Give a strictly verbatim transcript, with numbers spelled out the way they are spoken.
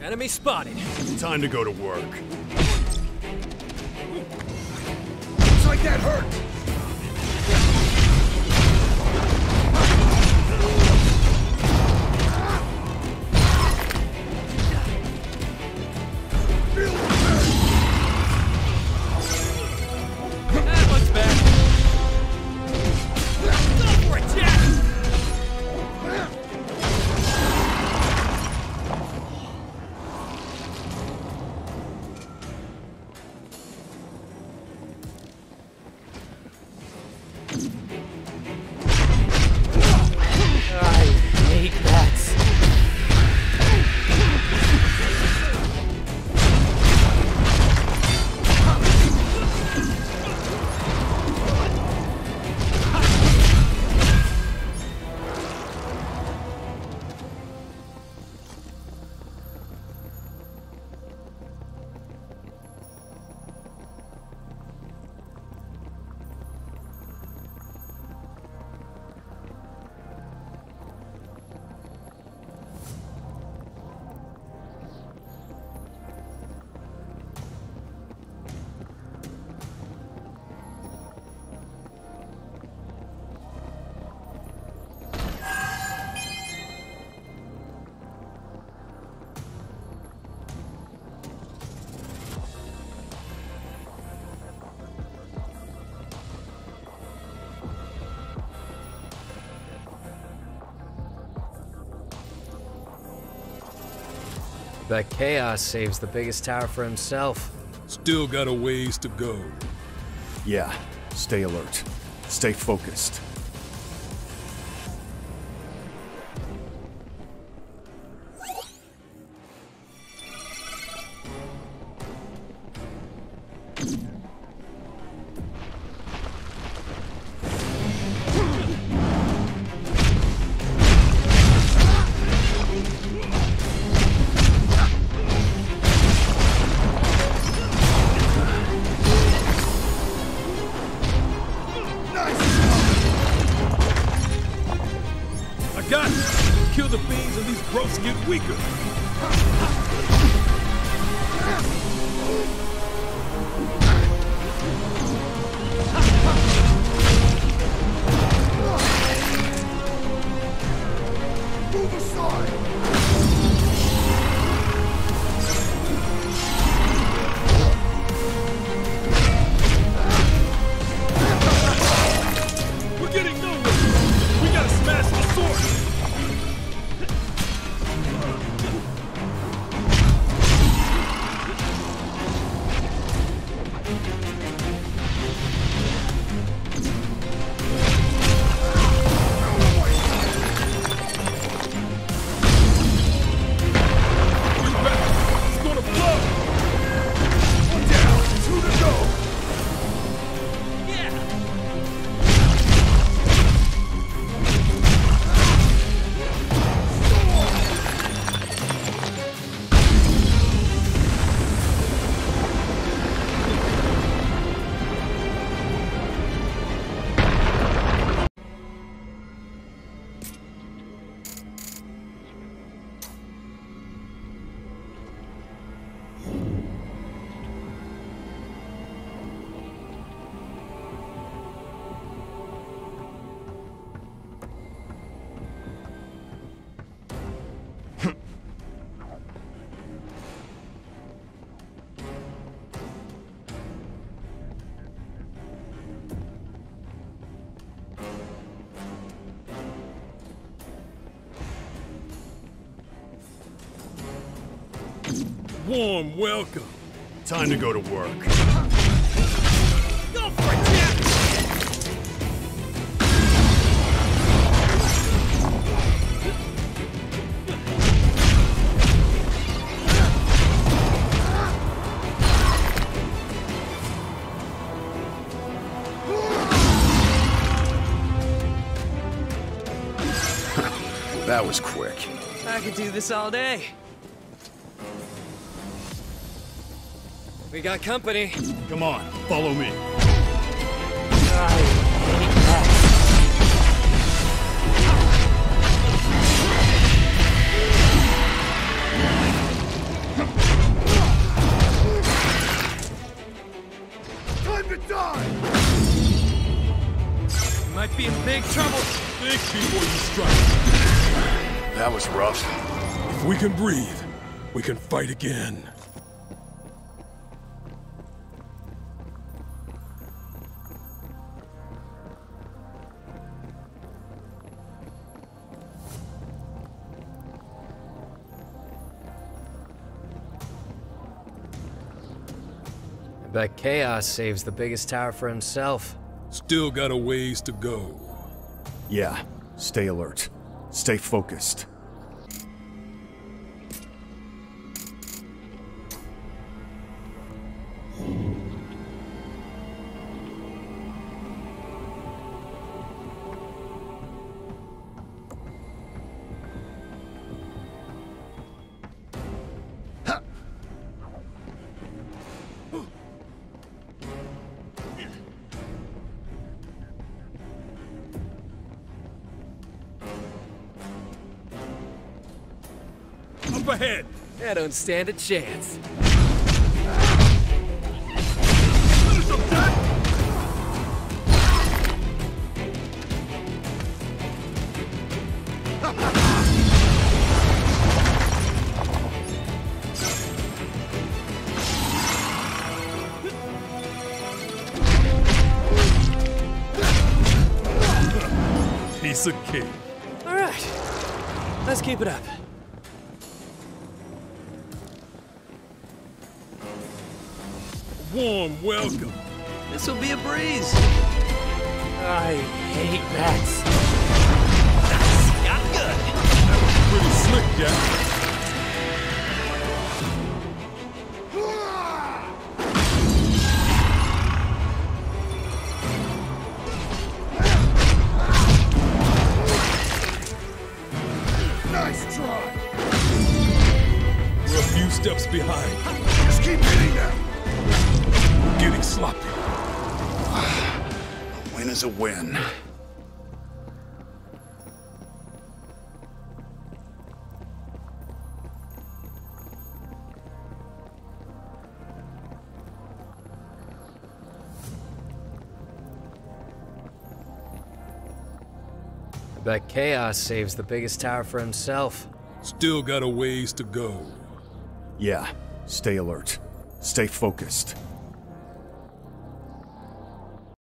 Enemy spotted. Time to go to work. Looks like that hurt! That looks bad. Go for it, Jack! I hate bats. Bet Chaos saves the biggest tower for himself. Still got a ways to go. Yeah, stay alert. Stay focused. I got it! Kill the fiends and these growths get weaker! Move aside! We're getting nowhere! We gotta smash the sword! Warm welcome. Time to go to work. Go for it, Jack! That was quick. I could do this all day. We got company. Come on, follow me. I hate bats. might be in big trouble. Think before you strike. That was rough. If we can breathe, we can fight again. I bet Chaos saves the biggest tower for himself. Still got a ways to go. Yeah, stay alert. Stay focused. Up ahead! I don't stand a chance. Piece of cake. All right, let's keep it up. Warm welcome. This'll be a breeze. I hate bats. Got good. That was pretty slick, Jack. Nice try. We're a few steps behind. Just keep hitting them. Getting sloppy. A win is a win. I bet Chaos saves the biggest tower for himself. Still got a ways to go. Yeah, stay alert. Stay focused.